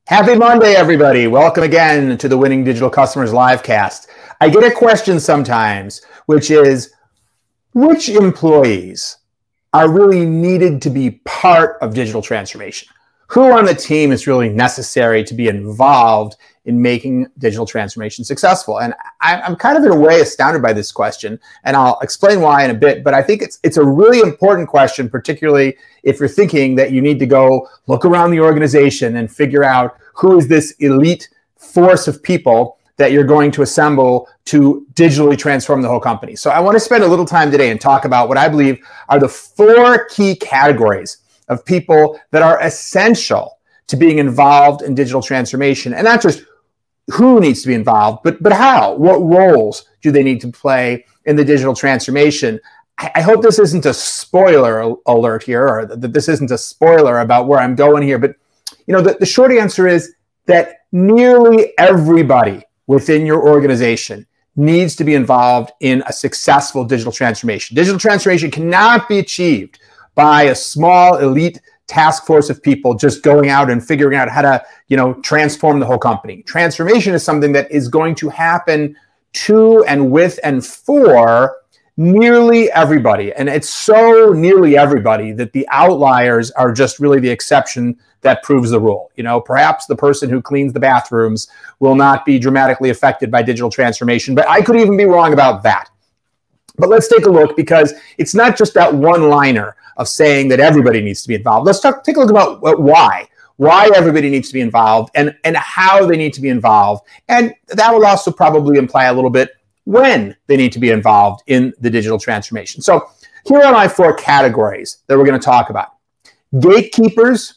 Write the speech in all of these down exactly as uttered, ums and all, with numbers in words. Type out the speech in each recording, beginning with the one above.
Happy Monday, everybody. Welcome again to the Winning Digital Customers Livecast. I get a question sometimes, which is, which employees are really needed to be part of digital transformation? Who on the team is really necessary to be involved in making digital transformation successful? And I, I'm kind of in a way astounded by this question, and I'll explain why in a bit, but I think it's, it's a really important question, particularly if you're thinking that you need to go look around the organization and figure out who is this elite force of people that you're going to assemble to digitally transform the whole company. So I want to spend a little time today and talk about what I believe are the four key categories of people that are essential to being involved in digital transformation. And not just who needs to be involved, but, but how, what roles do they need to play in the digital transformation? I, I hope this isn't a spoiler alert here, or that this isn't a spoiler about where I'm going here. But you know, the, the short answer is that nearly everybody within your organization needs to be involved in a successful digital transformation. Digital transformation cannot be achieved by a small elite task force of people just going out and figuring out how to, you know, transform the whole company. Transformation is something that is going to happen to and with and for nearly everybody. And it's so nearly everybody that the outliers are just really the exception that proves the rule. You know, perhaps the person who cleans the bathrooms will not be dramatically affected by digital transformation, but I could even be wrong about that. But let's take a look, because it's not just that one-liner of saying that everybody needs to be involved. Let's talk, take a look about why. Why everybody needs to be involved, and, and how they need to be involved. And that will also probably imply a little bit when they need to be involved in the digital transformation. So here are my four categories that we're going to talk about: gatekeepers,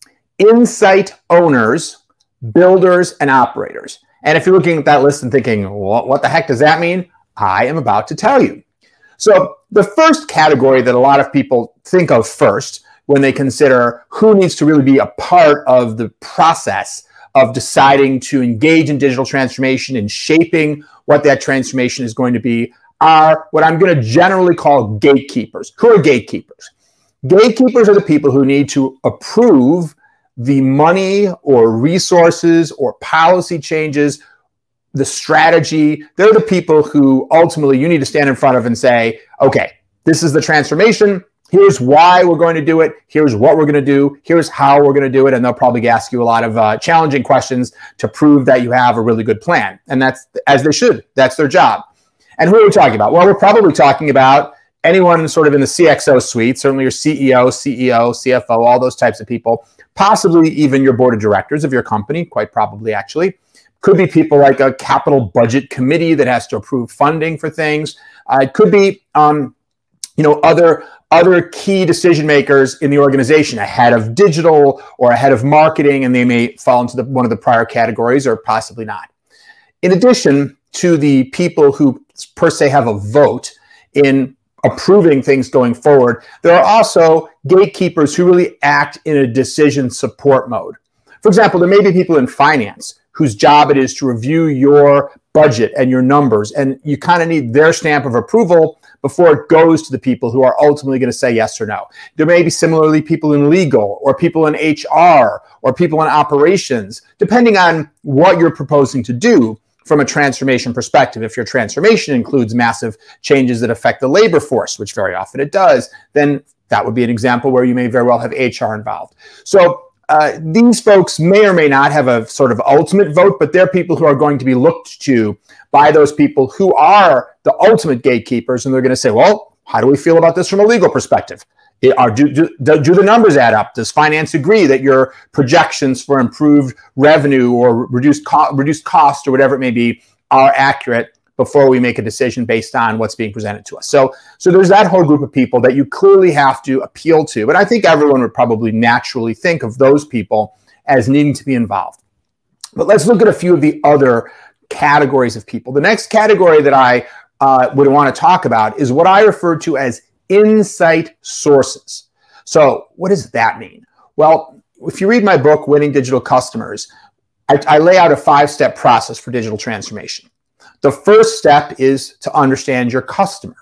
insight owners, builders, and operators. And if you're looking at that list and thinking, well, what the heck does that mean? I am about to tell you. So the first category that a lot of people think of first when they consider who needs to really be a part of the process of deciding to engage in digital transformation and shaping what that transformation is going to be are what I'm going to generally call gatekeepers. Who are gatekeepers? Gatekeepers are the people who need to approve the money or resources or policy changes, the strategy. They're the people who ultimately you need to stand in front of and say, okay, this is the transformation. Here's why we're going to do it. Here's what we're going to do. Here's how we're going to do it. And they'll probably ask you a lot of uh, challenging questions to prove that you have a really good plan. And that's as they should. That's their job. And who are we talking about? Well, we're probably talking about anyone sort of in the C X O suite, certainly your C E O, C E O, C F O, all those types of people, possibly even your board of directors of your company, quite probably actually. Could be people like a capital budget committee that has to approve funding for things. Uh, it could be, um, you know, other other key decision makers in the organization, a head of digital or a head of marketing, and they may fall into the, one of the prior categories or possibly not. In addition to the people who per se have a vote in approving things going forward, there are also gatekeepers who really act in a decision support mode. For example, there may be people in finance whose job it is to review your budget and your numbers, and you kind of need their stamp of approval before it goes to the people who are ultimately going to say yes or no. There may be similarly people in legal or people in H R or people in operations, depending on what you're proposing to do from a transformation perspective. If your transformation includes massive changes that affect the labor force, which very often it does, then that would be an example where you may very well have H R involved. So uh, these folks may or may not have a sort of ultimate vote, but they're people who are going to be looked to by those people who are the ultimate gatekeepers, and they're going to say, well, how do we feel about this from a legal perspective? It, are, do, do, do the numbers add up? Does finance agree that your projections for improved revenue or reduced, co reduced cost or whatever it may be are accurate before we make a decision based on what's being presented to us? So, so there's that whole group of people that you clearly have to appeal to. But I think everyone would probably naturally think of those people as needing to be involved. But let's look at a few of the other categories of people. The next category that I uh, would want to talk about is what I refer to as insight sources. So what does that mean? Well, if you read my book, Winning Digital Customers, I, I lay out a five-step process for digital transformation. The first step is to understand your customer.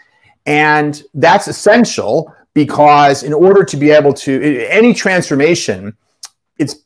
And that's essential because in order to be able to, any transformation, it's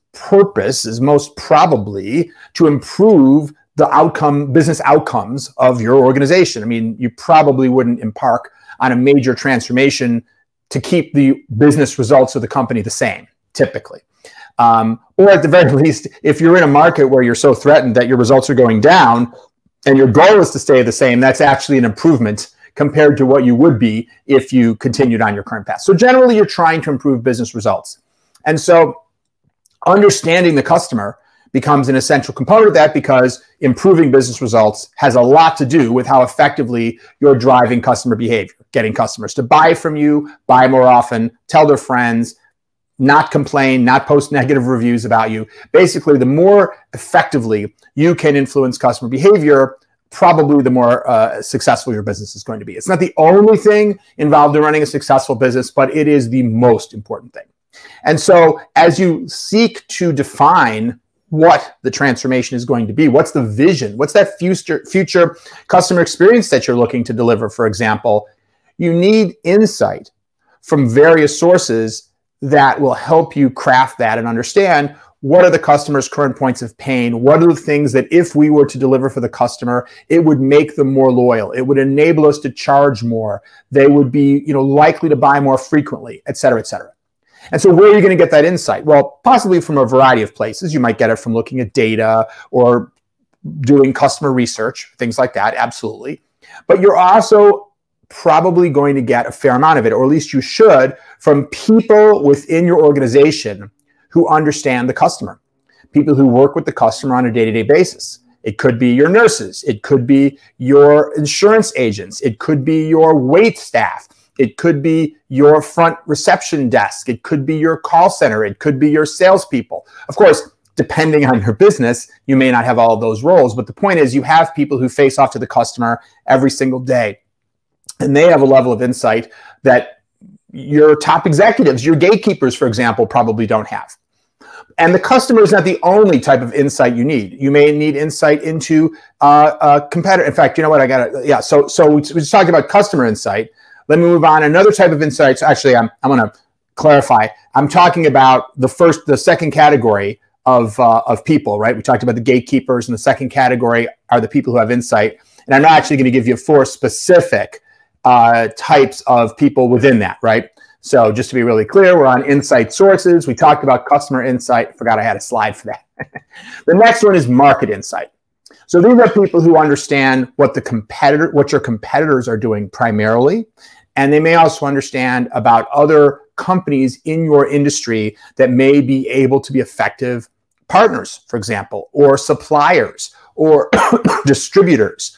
purpose is most probably to improve the outcome, business outcomes of your organization. I mean, you probably wouldn't embark on a major transformation to keep the business results of the company the same, typically. Um, or at the very least, if you're in a market where you're so threatened that your results are going down and your goal is to stay the same, that's actually an improvement compared to what you would be if you continued on your current path. So generally, you're trying to improve business results. And so understanding the customer becomes an essential component of that, because improving business results has a lot to do with how effectively you're driving customer behavior, getting customers to buy from you, buy more often, tell their friends, not complain, not post negative reviews about you. Basically, the more effectively you can influence customer behavior, probably the more uh, successful your business is going to be. It's not the only thing involved in running a successful business, but it is the most important thing. And so as you seek to define what the transformation is going to be, what's the vision, what's that future, future customer experience that you're looking to deliver, for example, you need insight from various sources that will help you craft that and understand what are the customer's current points of pain, what are the things that if we were to deliver for the customer, it would make them more loyal, it would enable us to charge more, they would be, you know, likely to buy more frequently, et cetera, et cetera. And so where are you going to get that insight? Well, possibly from a variety of places. You might get it from looking at data or doing customer research, things like that, absolutely. But you're also probably going to get a fair amount of it, or at least you should, from people within your organization who understand the customer, people who work with the customer on a day-to-day basis. It could be your nurses. It could be your insurance agents. It could be your wait staff. It could be your front reception desk. It could be your call center. It could be your salespeople. Of course, depending on your business, you may not have all of those roles, but the point is you have people who face off to the customer every single day. And they have a level of insight that your top executives, your gatekeepers, for example, probably don't have. And the customer is not the only type of insight you need. You may need insight into uh, a competitor. In fact, you know what? I got to, yeah. So, so we just talked about customer insight. Let me move on. Another type of insights. Actually, I'm, I'm going to clarify. I'm talking about the first, the second category of uh, of people, right? We talked about the gatekeepers, and the second category are the people who have insight. And I'm not actually going to give you four specific uh, types of people within that, right? So just to be really clear, we're on insight sources. We talked about customer insight. I forgot I had a slide for that. The next one is market insight. So these are people who understand what the competitor, what your competitors are doing primarily, and they may also understand about other companies in your industry that may be able to be effective partners, for example, or suppliers, or distributors,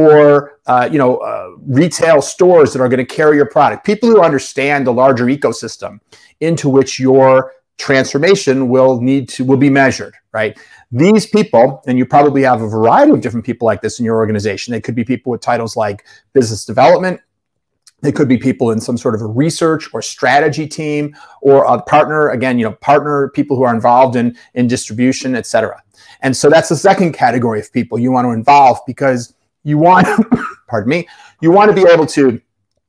or uh, you know, uh, retail stores that are going to carry your product. People who understand the larger ecosystem into which your transformation will need to will be measured, right? These people, and you probably have a variety of different people like this in your organization. They could be people with titles like business development. They could be people in some sort of a research or strategy team, or a partner, again, you know, partner, people who are involved in, in distribution, et cetera. And so that's the second category of people you want to involve, because you want, pardon me, you want to be able to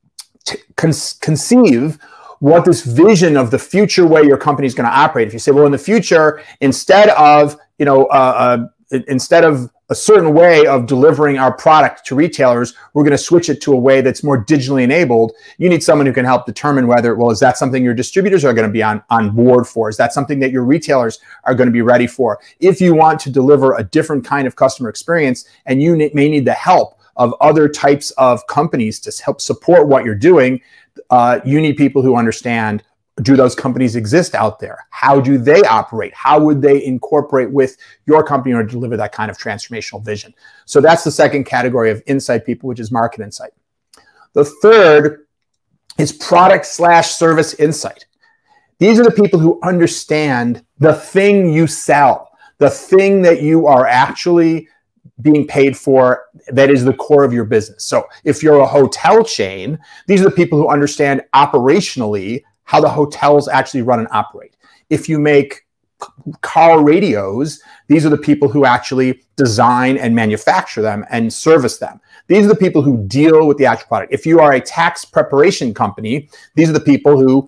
con conceive what this vision of the future way your company is going to operate. If you say, well, in the future, instead of, you know, uh, uh, instead of a certain way of delivering our product to retailers, we're going to switch it to a way that's more digitally enabled. You need someone who can help determine whether, well, is that something your distributors are going to be on, on board for? Is that something that your retailers are going to be ready for? If you want to deliver a different kind of customer experience, and you may need the help of other types of companies to help support what you're doing, uh, you need people who understand, do those companies exist out there? How do they operate? How would they incorporate with your company in order to deliver that kind of transformational vision? So that's the second category of insight people, which is market insight. The third is product slash service insight. These are the people who understand the thing you sell, the thing that you are actually being paid for, that is the core of your business. So if you're a hotel chain, these are the people who understand operationally how the hotels actually run and operate. If you make car radios, these are the people who actually design and manufacture them and service them. These are the people who deal with the actual product. If you are a tax preparation company, these are the people who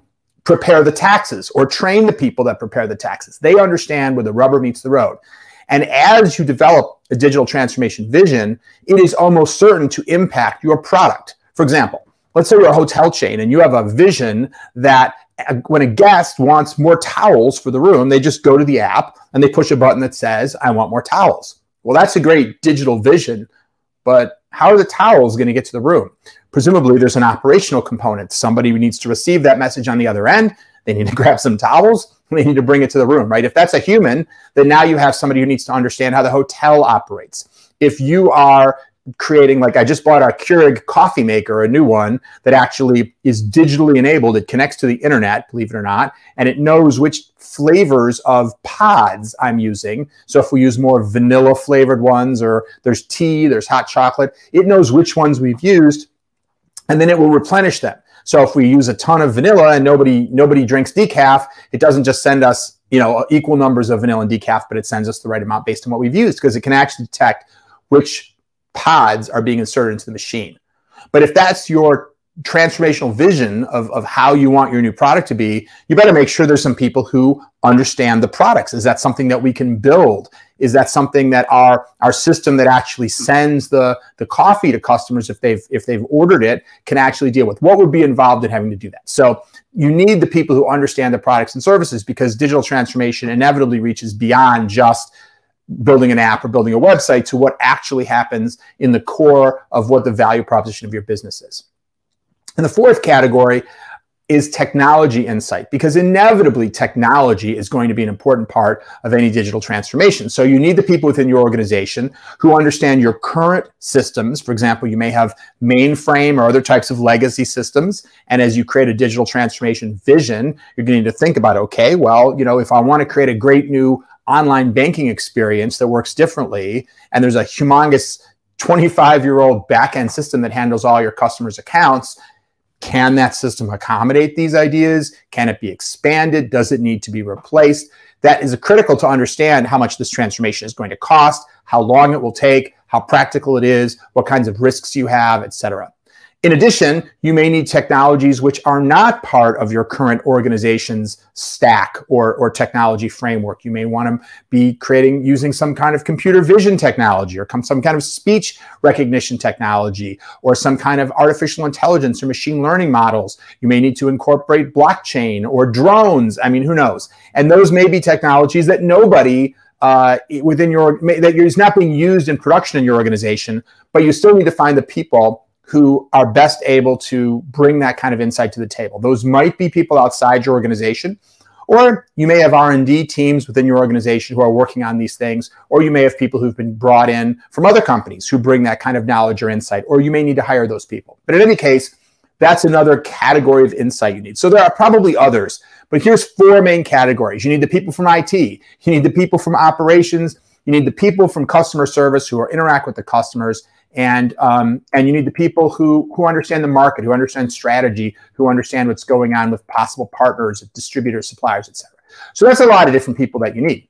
prepare the taxes or train the people that prepare the taxes. They understand where the rubber meets the road. And as you develop a digital transformation vision, it is almost certain to impact your product. For example, let's say you're a hotel chain and you have a vision that when a guest wants more towels for the room, they just go to the app and they push a button that says, I want more towels. Well, that's a great digital vision, but how are the towels going to get to the room? Presumably there's an operational component. Somebody needs to receive that message on the other end. They need to grab some towels. They need to bring it to the room, right? If that's a human, then now you have somebody who needs to understand how the hotel operates. If you are creating, like I just bought a Keurig coffee maker, a new one that actually is digitally enabled. It connects to the internet, believe it or not, and it knows which flavors of pods I'm using. So if we use more vanilla flavored ones, or there's tea, there's hot chocolate, it knows which ones we've used, and then it will replenish them. So if we use a ton of vanilla and nobody nobody drinks decaf, it doesn't just send us, you know, equal numbers of vanilla and decaf, but it sends us the right amount based on what we've used, because it can actually detect which pods are being inserted into the machine. But if that's your transformational vision of, of how you want your new product to be, you better make sure there's some people who understand the products. Is that something that we can build? Is that something that our, our system that actually sends the, the coffee to customers if they've, if they've ordered it can actually deal with? What would be involved in having to do that? So you need the people who understand the products and services, because digital transformation inevitably reaches beyond just building an app or building a website to what actually happens in the core of what the value proposition of your business is. And the fourth category is technology insight, because inevitably technology is going to be an important part of any digital transformation. So you need the people within your organization who understand your current systems. For example, you may have mainframe or other types of legacy systems. And as you create a digital transformation vision, you're going to need to think about, okay, well, you know, if I want to create a great new online banking experience that works differently, and there's a humongous twenty-five year old back-end system that handles all your customers' accounts, can that system accommodate these ideas? Can it be expanded? Does it need to be replaced? That is critical to understand how much this transformation is going to cost, how long it will take, how practical it is, what kinds of risks you have, et cetera. In addition, you may need technologies which are not part of your current organization's stack or, or technology framework. You may want to be creating, using some kind of computer vision technology, or some kind of speech recognition technology, or some kind of artificial intelligence or machine learning models. You may need to incorporate blockchain or drones. I mean, who knows? And those may be technologies that nobody uh, within your, that is not being used in production in your organization, but you still need to find the people who are best able to bring that kind of insight to the table. Those might be people outside your organization, or you may have R and D teams within your organization who are working on these things, or you may have people who've been brought in from other companies who bring that kind of knowledge or insight, or you may need to hire those people. But in any case, that's another category of insight you need. So there are probably others, but here's four main categories. You need the people from I T, you need the people from operations, you need the people from customer service who are interact with the customers, And um, and you need the people who who understand the market, who understand strategy, who understand what's going on with possible partners, distributors, suppliers, et cetera. So that's a lot of different people that you need.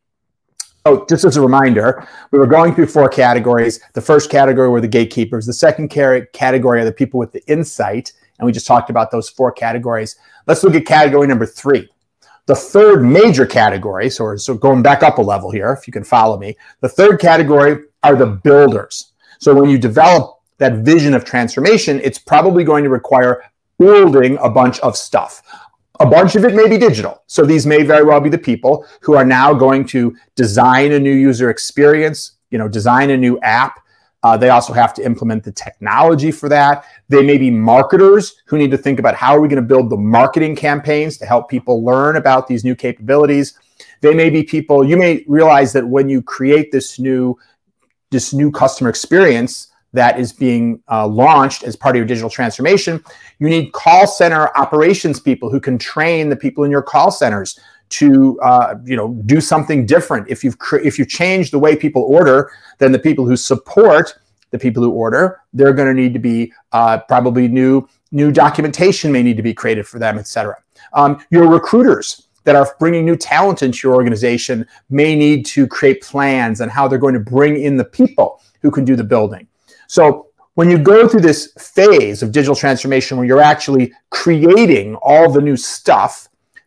So just as a reminder, we were going through four categories. The first category were the gatekeepers. The second category are the people with the insight, and we just talked about those four categories. Let's look at category number three. The third major category, so, so going back up a level here, if you can follow me, the third category are the builders. So when you develop that vision of transformation, it's probably going to require building a bunch of stuff. A bunch of it may be digital. So these may very well be the people who are now going to design a new user experience, you know, design a new app. Uh, they also have to implement the technology for that. They may be marketers who need to think about how are we going to build the marketing campaigns to help people learn about these new capabilities. They may be people, you may realize that when you create this new this new customer experience that is being uh, launched as part of your digital transformation, you need call center operations people who can train the people in your call centers to uh, you know, do something different. If you've if you change the way people order, then the people who support the people who order, they're going to need to be uh, probably new new documentation may need to be created for them, et cetera. Um, your recruiters that are bringing new talent into your organization may need to create plans on how they're going to bring in the people who can do the building. So when you go through this phase of digital transformation where you're actually creating all the new stuff,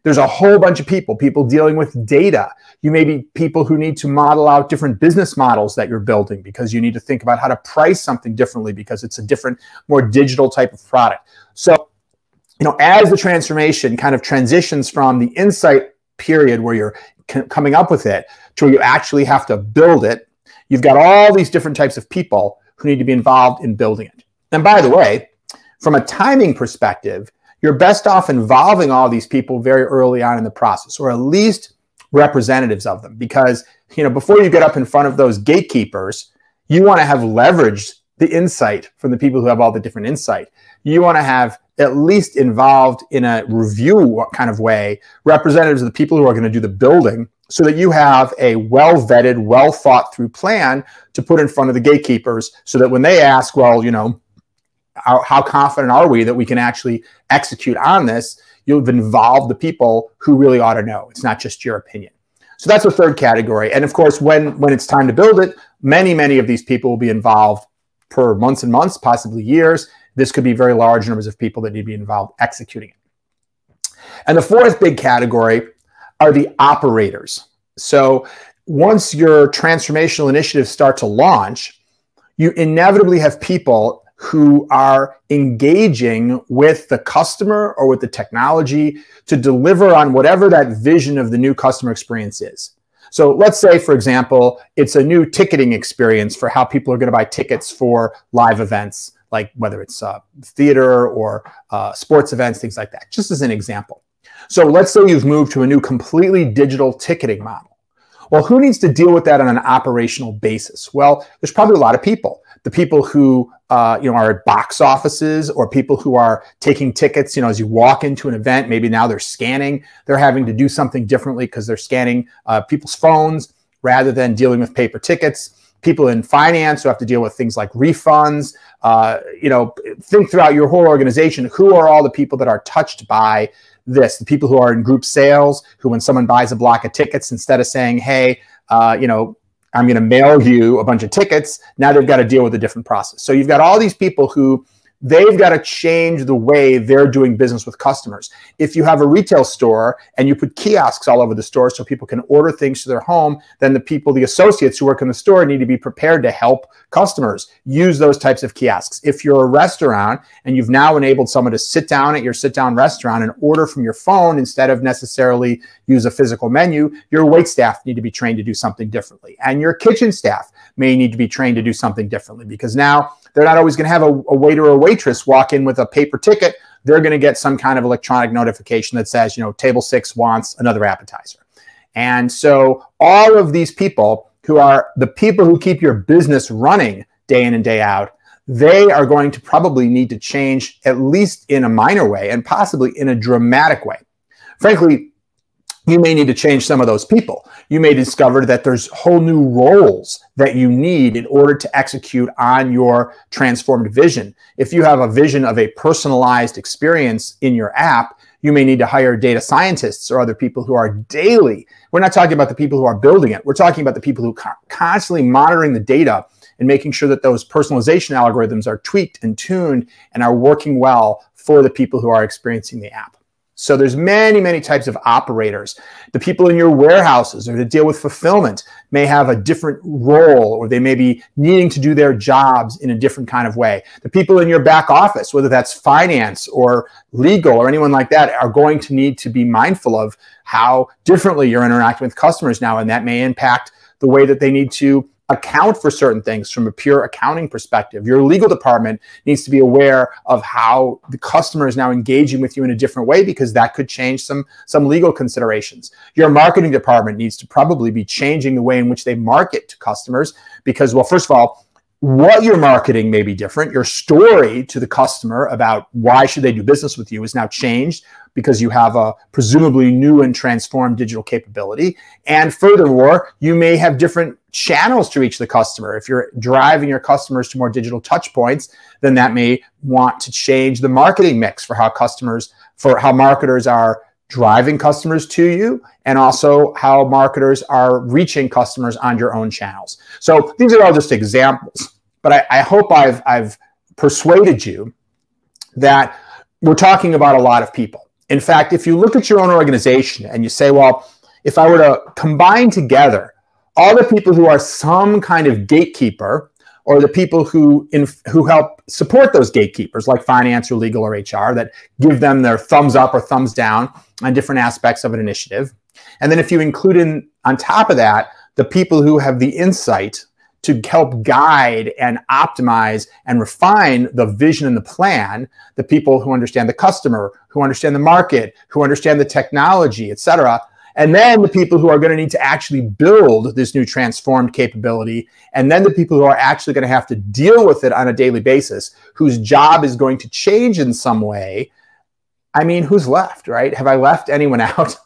There's a whole bunch of people, people dealing with data. You may be people who need to model out different business models that you're building because you need to think about how to price something differently because it's a different, more digital type of product. So, you know, as the transformation kind of transitions from the insight period where you're coming up with it to where you actually have to build it, you've got all these different types of people who need to be involved in building it. And by the way, from a timing perspective, you're best off involving all these people very early on in the process, or at least representatives of them, because, you know, before you get up in front of those gatekeepers, you want to have leveraged the insight from the people who have all the different insight. You want to have at least involved in a review kind of way representatives of the people who are going to do the building, so that you have a well-vetted, well-thought-through plan to put in front of the gatekeepers, so that when they ask, well, you know, how, how confident are we that we can actually execute on this, you've involved the people who really ought to know. It's not just your opinion. So that's the third category. And of course, when, when it's time to build it, many, many of these people will be involved for months and months, possibly years. This could be very large numbers of people that need to be involved executing it. And the fourth big category are the operators. So once your transformational initiatives start to launch, you inevitably have people who are engaging with the customer or with the technology to deliver on whatever that vision of the new customer experience is. So let's say, for example, it's a new ticketing experience for how people are going to buy tickets for live events, like whether it's uh, theater or uh, sports events, things like that, just as an example. So let's say you've moved to a new completely digital ticketing model. Well, who needs to deal with that on an operational basis? Well, there's probably a lot of people. The people who uh, you know, are at box offices, or people who are taking tickets, you know, as you walk into an event, maybe now they're scanning, they're having to do something differently because they're scanning uh, people's phones rather than dealing with paper tickets. People in finance who have to deal with things like refunds. Uh, you know, think throughout your whole organization, who are all the people that are touched by this? The people who are in group sales, who when someone buys a block of tickets, instead of saying, hey, uh, you know, I'm going to mail you a bunch of tickets, now they've got to deal with a different process. So you've got all these people who they've got to change the way they're doing business with customers. If you have a retail store and you put kiosks all over the store so people can order things to their home, then the people, the associates who work in the store need to be prepared to help customers use those types of kiosks. If you're a restaurant and you've now enabled someone to sit down at your sit-down restaurant and order from your phone instead of necessarily use a physical menu, your wait staff need to be trained to do something differently. And your kitchen staff may need to be trained to do something differently, because now they're not always going to have a, a waiter or a waitress walk in with a paper ticket. They're going to get some kind of electronic notification that says, you know, table six wants another appetizer. And so all of these people who are the people who keep your business running day in and day out, they are going to probably need to change, at least in a minor way and possibly in a dramatic way. Frankly, you may need to change some of those people. You may discover that there's whole new roles that you need in order to execute on your transformed vision. If you have a vision of a personalized experience in your app, you may need to hire data scientists or other people who are daily. We're not talking about the people who are building it. We're talking about the people who are constantly monitoring the data and making sure that those personalization algorithms are tweaked and tuned and are working well for the people who are experiencing the app. So there's many, many types of operators. The people in your warehouses or to deal with fulfillment may have a different role, or they may be needing to do their jobs in a different kind of way. The people in your back office, whether that's finance or legal or anyone like that, are going to need to be mindful of how differently you're interacting with customers now, and that may impact the way that they need to account for certain things from a pure accounting perspective. Your legal department needs to be aware of how the customer is now engaging with you in a different way, because that could change some, some legal considerations. Your marketing department needs to probably be changing the way in which they market to customers, because, well, first of all, what you're marketing may be different. Your story to the customer about why should they do business with you is now changed because you have a presumably new and transformed digital capability. And furthermore, you may have different channels to reach the customer. If you're driving your customers to more digital touch points, then that may want to change the marketing mix for how customers, for how marketers are driving customers to you, and also how marketers are reaching customers on your own channels. So these are all just examples, but I, I hope I've, I've persuaded you that we're talking about a lot of people. In fact, if you look at your own organization and you say, well, if I were to combine together all the people who are some kind of gatekeeper, or the people who in, who help support those gatekeepers, like finance or legal or H R, that give them their thumbs up or thumbs down on different aspects of an initiative. And then if you include in on top of that, the people who have the insight to help guide and optimize and refine the vision and the plan, the people who understand the customer, who understand the market, who understand the technology, et cetera. And then the people who are going to need to actually build this new transformed capability. And then the people who are actually going to have to deal with it on a daily basis, whose job is going to change in some way. I mean, who's left, right? Have I left anyone out?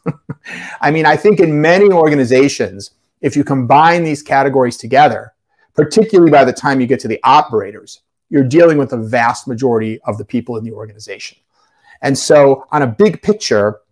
I mean, I think in many organizations, if you combine these categories together, particularly by the time you get to the operators, you're dealing with the vast majority of the people in the organization. And so on a big picture,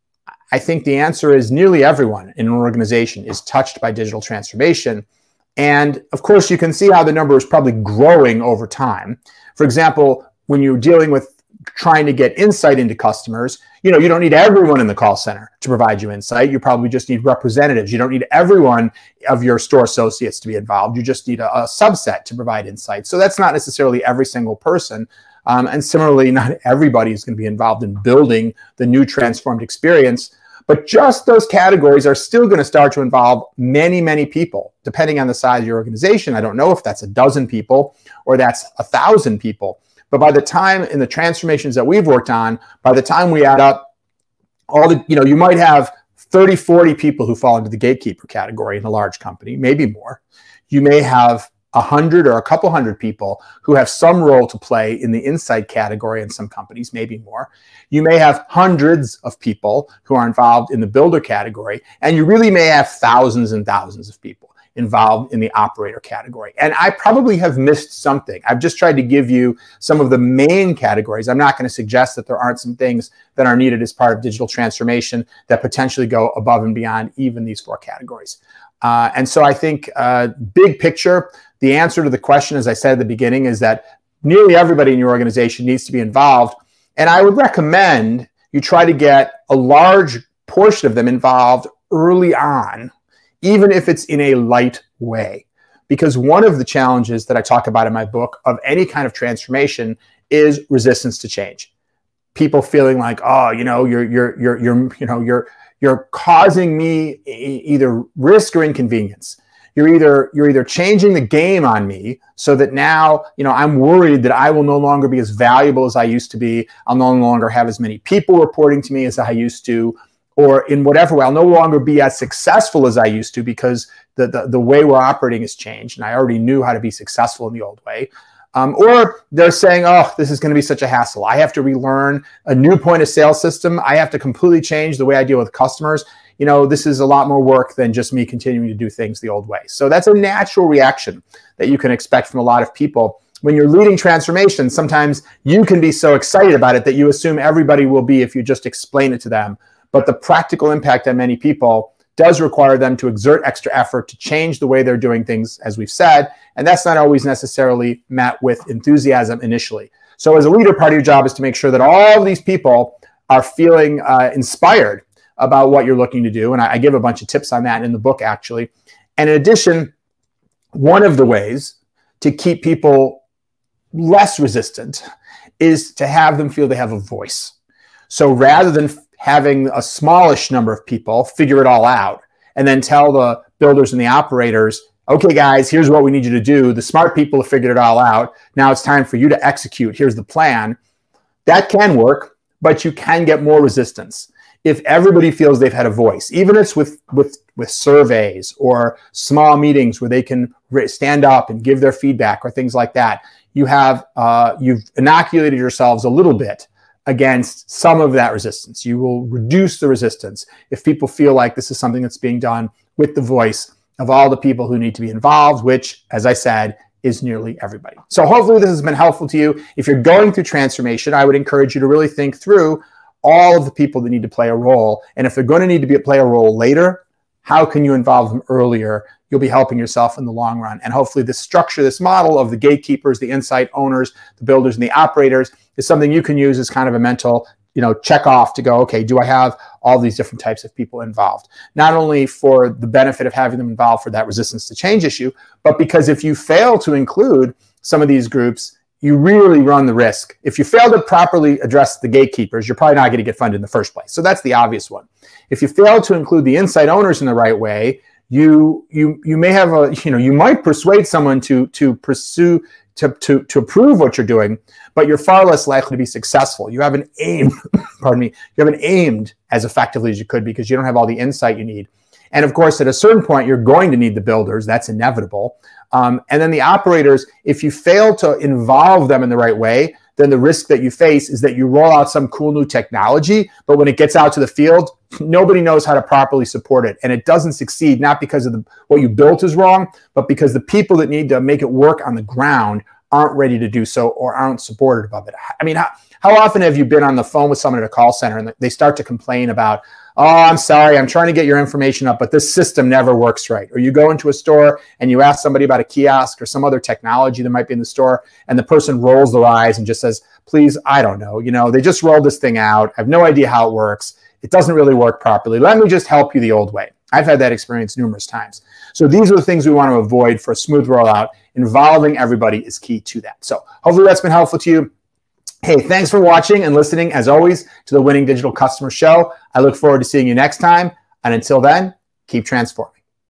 I think the answer is nearly everyone in an organization is touched by digital transformation. And of course, you can see how the number is probably growing over time. For example, when you're dealing with trying to get insight into customers, you know, you don't need everyone in the call center to provide you insight. You probably just need representatives. You don't need everyone of your store associates to be involved. You just need a, a subset to provide insight. So that's not necessarily every single person. Um, and similarly, not everybody is going to be involved in building the new transformed experience. But just those categories are still going to start to involve many, many people, depending on the size of your organization. I don't know if that's a dozen people or that's a thousand people. But by the time in the transformations that we've worked on, by the time we add up all the, you know, you might have thirty, forty people who fall into the gatekeeper category in a large company, maybe more. You may have a hundred or a couple hundred people who have some role to play in the insight category in some companies, maybe more. You may have hundreds of people who are involved in the builder category, and you really may have thousands and thousands of people involved in the operator category. And I probably have missed something. I've just tried to give you some of the main categories. I'm not going to suggest that there aren't some things that are needed as part of digital transformation that potentially go above and beyond even these four categories. Uh, and so I think uh, big picture, the answer to the question, as I said at the beginning, is that nearly everybody in your organization needs to be involved. And I would recommend you try to get a large portion of them involved early on, even if it's in a light way. Because one of the challenges that I talk about in my book of any kind of transformation is resistance to change. People feeling like, oh, you know, you're, you're, you're, you're, you know, you're, you're causing me either risk or inconvenience. You're either, you're either changing the game on me so that now, you know, I'm worried that I will no longer be as valuable as I used to be. I'll no longer have as many people reporting to me as I used to, or in whatever way, I'll no longer be as successful as I used to because the, the, the way we're operating has changed and I already knew how to be successful in the old way. Um, or they're saying, oh, this is going to be such a hassle. I have to relearn a new point of sale system. I have to completely change the way I deal with customers. You know, this is a lot more work than just me continuing to do things the old way. So that's a natural reaction that you can expect from a lot of people. When you're leading transformation, sometimes you can be so excited about it that you assume everybody will be if you just explain it to them. But the practical impact on many people does require them to exert extra effort to change the way they're doing things, as we've said, and that's not always necessarily met with enthusiasm initially. So as a leader, part of your job is to make sure that all of these people are feeling uh, inspired about what you're looking to do, and I, I give a bunch of tips on that in the book, actually. And in addition, one of the ways to keep people less resistant is to have them feel they have a voice. So rather than having a smallish number of people figure it all out and then tell the builders and the operators, okay, guys, here's what we need you to do. The smart people have figured it all out. Now it's time for you to execute. Here's the plan. That can work, but you can get more resistance if everybody feels they've had a voice, even if it's with, with, with surveys or small meetings where they can stand up and give their feedback or things like that. You have, uh, you've inoculated yourselves a little bit against some of that resistance. You will reduce the resistance if people feel like this is something that's being done with the voice of all the people who need to be involved, which, as I said, is nearly everybody. So hopefully this has been helpful to you. If you're going through transformation, I would encourage you to really think through all of the people that need to play a role. And if they're going to need to be, play a role later, how can you involve them earlier? You'll be helping yourself in the long run. And hopefully this structure, this model of the gatekeepers, the insight owners, the builders, and the operators is something you can use as kind of a mental you know, check off to go, okay, do I have all these different types of people involved? Not only for the benefit of having them involved for that resistance to change issue, but because if you fail to include some of these groups, you really run the risk. If you fail to properly address the gatekeepers, you're probably not going to get funded in the first place. So that's the obvious one. If you fail to include the insight owners in the right way, you you you may have a, you know, you might persuade someone to to pursue to to to approve what you're doing, but you're far less likely to be successful. You haven't aimed, pardon me, you haven't aimed as effectively as you could because you don't have all the insight you need. And of course, at a certain point, you're going to need the builders. That's inevitable. Um, and then the operators, if you fail to involve them in the right way, then the risk that you face is that you roll out some cool new technology, but when it gets out to the field, nobody knows how to properly support it. And it doesn't succeed, not because of the, what you built is wrong, but because the people that need to make it work on the ground aren't ready to do so or aren't supportive of it. I mean, how, how often have you been on the phone with someone at a call center and they start to complain about, oh, I'm sorry, I'm trying to get your information up, but this system never works right. Or you go into a store and you ask somebody about a kiosk or some other technology that might be in the store, and the person rolls their eyes and just says, please, I don't know. You know, they just rolled this thing out. I have no idea how it works. It doesn't really work properly. Let me just help you the old way. I've had that experience numerous times. So these are the things we want to avoid for a smooth rollout. Involving everybody is key to that. So hopefully that's been helpful to you. Hey, thanks for watching and listening, as always, to the Winning Digital Customer Show. I look forward to seeing you next time. And until then, keep transforming.